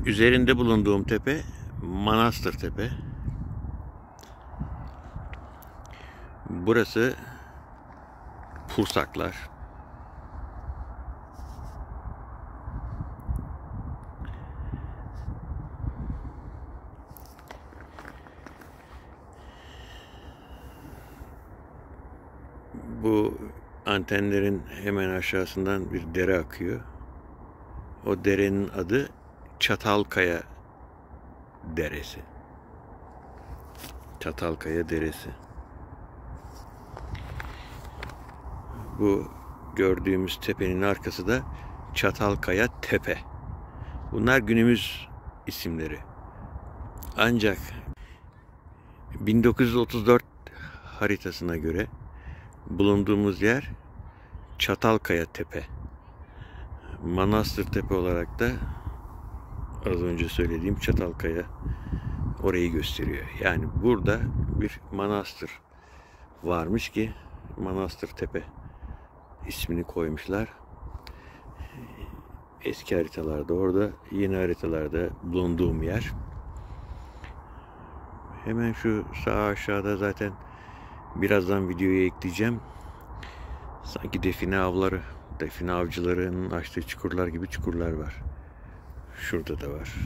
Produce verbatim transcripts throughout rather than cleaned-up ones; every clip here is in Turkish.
Üzerinde bulunduğum tepe Manastır Tepe. Burası Pursaklar. Bu antenlerin hemen aşağısından bir dere akıyor. O derenin adı Çatalkaya Deresi. Çatalkaya Deresi. Bu gördüğümüz tepenin arkası da Çatalkaya Tepe. Bunlar günümüz isimleri. Ancak bin dokuz yüz otuz dört haritasına göre bulunduğumuz yer Çatalkaya Tepe. Manastır Tepe olarak da az önce söylediğim Çatalkaya orayı gösteriyor. Yani burada bir manastır varmış ki Manastır Tepe ismini koymuşlar. Eski haritalarda orada, yeni haritalarda bulunduğum yer. Hemen şu sağ aşağıda zaten birazdan videoya ekleyeceğim. Sanki define avları, define avcılarının açtığı çukurlar gibi çukurlar var. Şurada da var.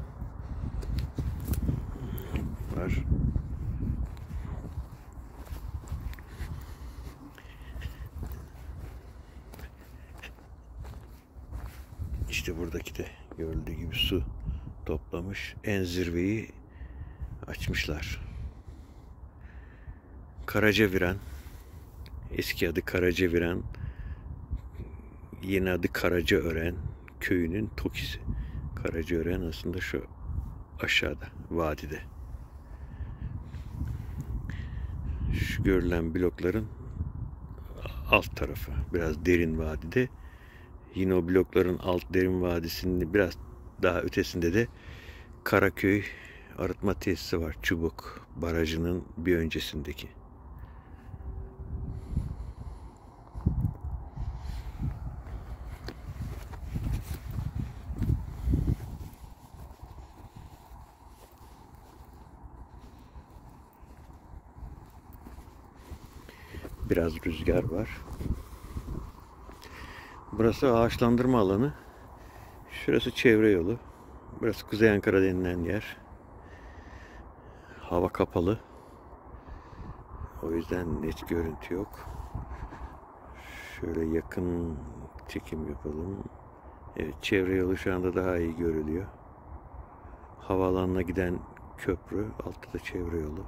Var. İşte buradaki de görüldüğü gibi su toplamış. En zirveyi açmışlar. Karacaviran, eski adı Karacaviran, yeni adı Karacaören köyünün Tokisi. Karacaören aslında şu aşağıda, vadide. Şu görülen blokların alt tarafı, biraz derin vadide. Yine o blokların alt derin vadisinin biraz daha ötesinde de Karaköy arıtma tesisi var. Çubuk Barajı'nın bir öncesindeki. Biraz rüzgar var. Burası ağaçlandırma alanı. Şurası çevre yolu. Burası Kuzey Ankara denilen yer. Hava kapalı. O yüzden net görüntü yok. Şöyle yakın çekim yapalım. Evet, çevre yolu şu anda daha iyi görülüyor. Havaalanına giden köprü, altta da çevre yolu.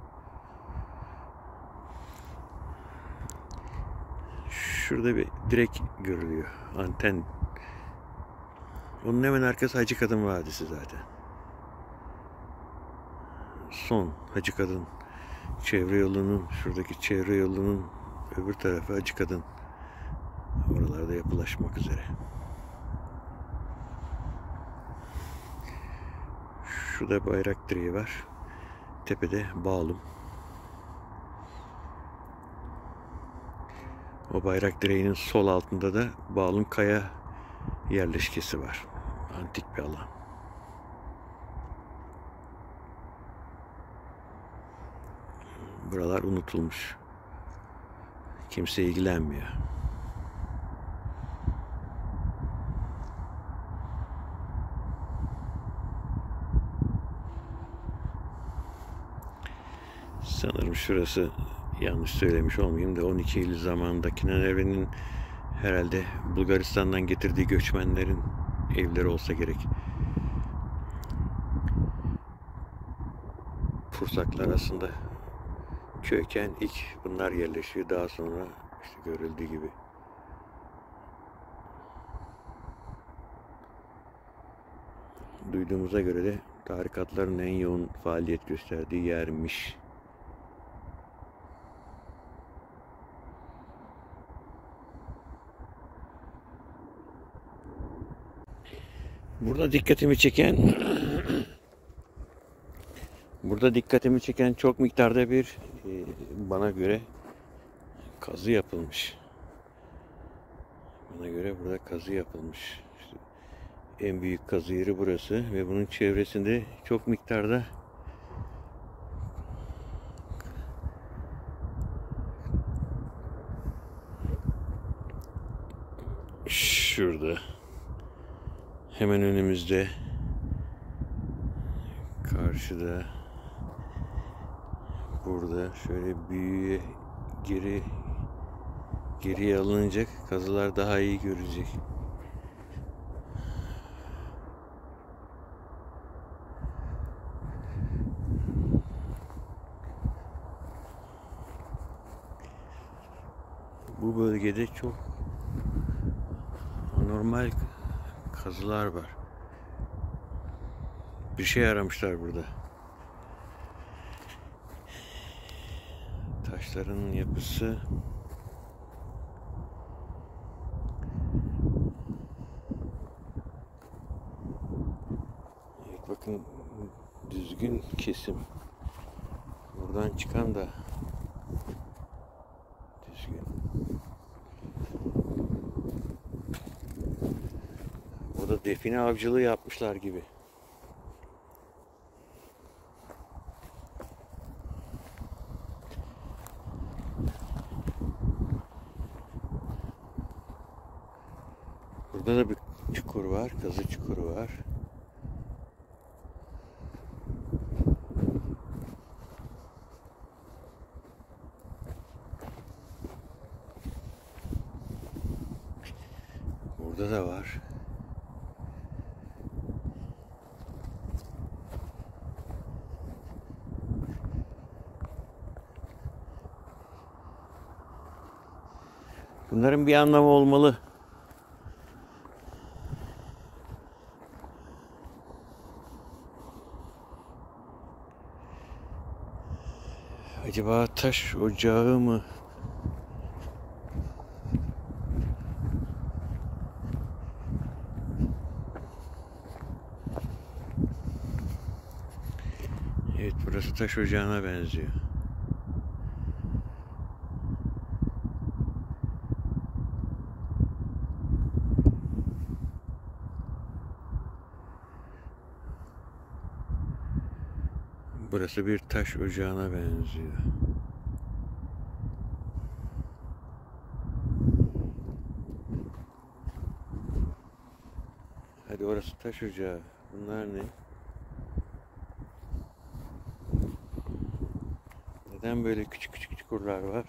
Şurada bir direk görülüyor. Anten. Onun hemen arkası Hacıkadın Vadisi zaten. Son Hacıkadın çevre yolunun, şuradaki çevre yolunun öbür tarafı Hacıkadın. Oralarda yapılaşmak üzere. Şurada bayrak direği var. Tepede Bağlum. O bayrak direğinin sol altında da Bağlum Kaya yerleşkesi var. Antik bir alan. Buralar unutulmuş. Kimse ilgilenmiyor. Sanırım şurası, yanlış söylemiş olmayayım da on iki Eylül zamanındaki evinin herhalde Bulgaristan'dan getirdiği göçmenlerin evleri olsa gerek. Pursaklar aslında köyken ilk bunlar yerleşiyor. Daha sonra işte görüldüğü gibi. Duyduğumuza göre de tarikatların en yoğun faaliyet gösterdiği yermiş. Burada dikkatimi çeken burada dikkatimi çeken çok miktarda bir bana göre kazı yapılmış. Bana göre burada kazı yapılmış. İşte en büyük kazı yeri burası ve bunun çevresinde çok miktarda şurada hemen önümüzde, karşıda, burada şöyle büyüye geri geriye alınacak kazılar daha iyi görecek. Bu bölgede çok anormal kazılar var. Bir şey aramışlar burada. Taşların yapısı evet, bakın düzgün kesim. Buradan çıkan da düzgün. Burada define avcılığı yapmışlar gibi. Burada da bir çukur var, kazı çukuru var. Burada da var. Bunların bir anlamı olmalı. Acaba taş ocağı mı? Evet, burası taş ocağına benziyor. Burası bir taş ocağına benziyor. Hadi orası taş ocağı. Bunlar ne? Neden böyle küçük küçük çukurlar var?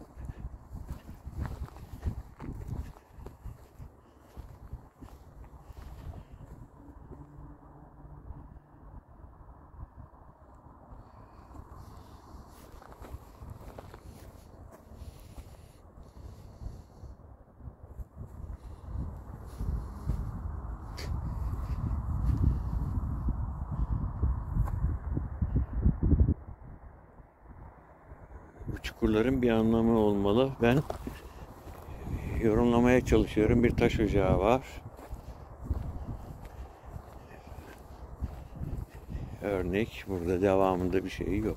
Çukurların bir anlamı olmalı. Ben yorumlamaya çalışıyorum. Bir taş ocağı var. Örnek. Burada devamında bir şey yok.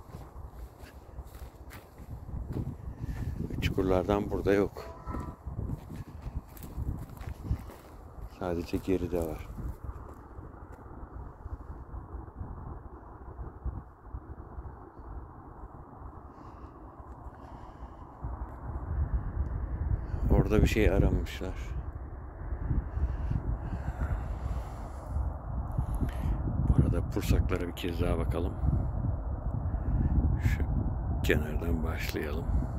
Çukurlardan burada yok. Sadece geride var. Orada bir şey aramışlar. Bu arada pursaklara bir kez daha bakalım. Şu kenardan başlayalım.